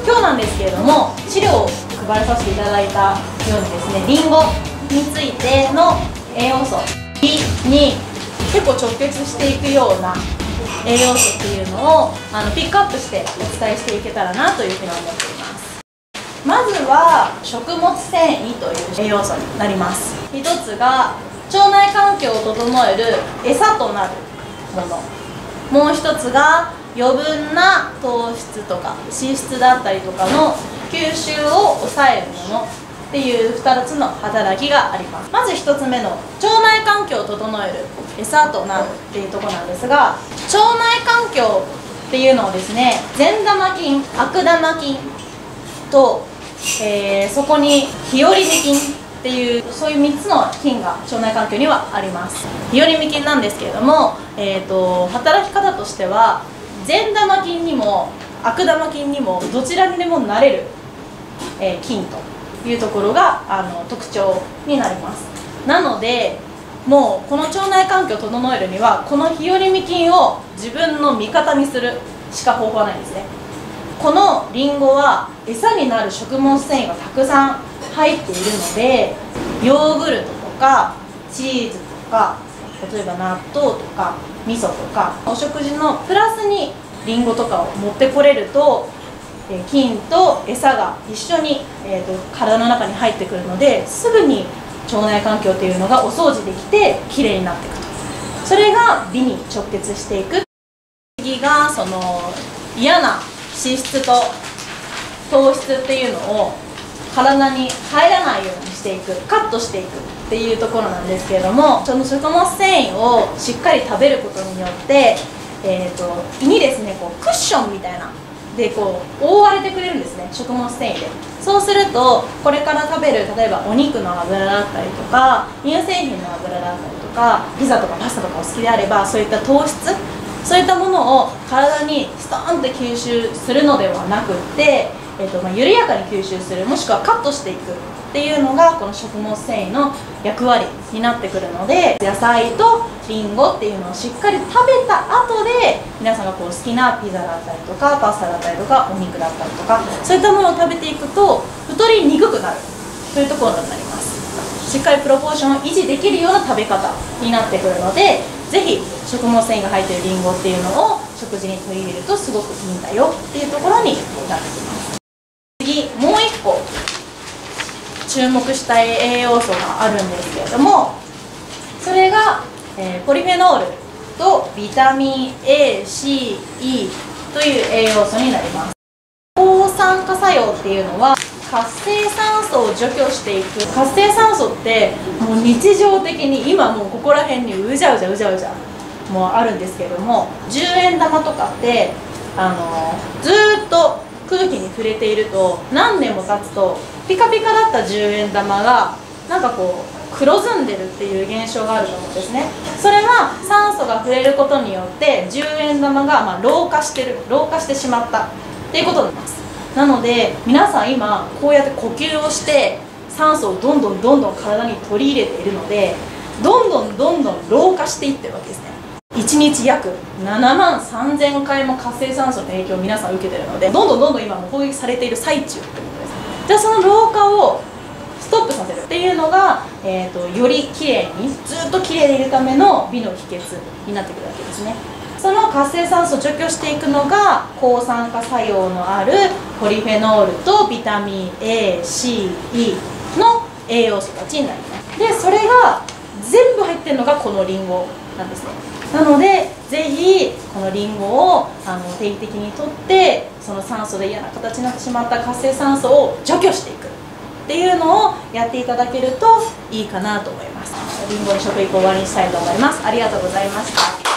今日なんですけれども、資料を配らさせていただいたようにですね、りんごについての栄養素に結構直結していくような栄養素っていうのをピックアップしてお伝えしていけたらなというふうに思っています。まずは食物繊維という栄養素になります。一つが腸内環境を整える餌となるもの、もう一つが余分な糖質とか脂質だったりとかの吸収を抑えるものっていう2つの働きがあります。まず1つ目の腸内環境を整える餌となるっていうところなんですが、腸内環境っていうのをですね、善玉菌、悪玉菌と、そこに日和見菌っていう、そういう3つの菌が腸内環境にはあります。日和見菌なんですけれども、働き方としては善玉菌にも悪玉菌にもどちらにでもなれる、菌というところが特徴になります。なのでもうこの腸内環境を整えるにはこの日和見菌を自分の味方にするしか方法はないんですね。このりんごは餌になる食物繊維がたくさん入っているので、ヨーグルトとかチーズとか、例えば納豆とか味噌とか、お食事のプラスにりんごとかを持ってこれると菌と餌が一緒に、体の中に入ってくるので、すぐに腸内環境というのがお掃除できてきれいになっていくと。それが美に直結していく。次がその嫌な脂質と糖質っていうのを体に入らないようにしていく、カットしていくっていうところなんですけれども、その食物繊維をしっかり食べることによって、胃にですねこうクッションみたいなでこう覆われてくれるんですね、食物繊維で。そうするとこれから食べる、例えばお肉の油だったりとか乳製品の油だったりとかピザとかパスタとかお好きであれば、そういった糖質、そういったものを体にストーンって吸収するのではなくって、緩やかに吸収する、もしくはカットしていくっていうのがこの食物繊維の役割になってくるので、野菜とりんごっていうのをしっかり食べた後で皆さんがこう好きなピザだったりとかパスタだったりとかお肉だったりとか、そういったものを食べていくと太りにくくなるというところになります。しっかりプロポーションを維持できるような食べ方になってくるので、ぜひ食物繊維が入っているりんごっていうのを食事に取り入れるとすごくいいんだよっていうところになってきます。次、もう1個注目したい栄養素があるんですけれども、それが、ポリフェノールとビタミン A、C、E という栄養素になります。抗酸化作用っていうのは活性酸素を除去していく。活性酸素ってもう日常的に今もうここら辺にうじゃうじゃうじゃうじゃもうあるんですけれども、10円玉とかってずーっと空気に触れていると何年も経つとピカピカだった10円玉がなんかこう黒ずんでるっていう現象があると思うんですね。それは酸素が触れることによって10円玉が老化してしまったっていうことになります。なので皆さん今こうやって呼吸をして酸素をどんどん体に取り入れているので、どんどん老化していってるわけですね。1日約7万3000回も活性酸素の影響を皆さん受けているので、どんどん今も攻撃されている最中ってことです。じゃあその老化をストップさせるっていうのが、よりきれいにずっときれいでいるための美の秘訣になってくるわけですね。その活性酸素を除去していくのが抗酸化作用のあるポリフェノールとビタミン A、C、E の栄養素たちになります。でそれが全部入ってるのがこのりんごなんですね。なのでぜひこのりんごを定期的にとって、その酸素で嫌な形になってしまった活性酸素を除去していくっていうのをやっていただけるといいかなと思います。りんごの食育を終わりにしたいと思います。ありがとうございました。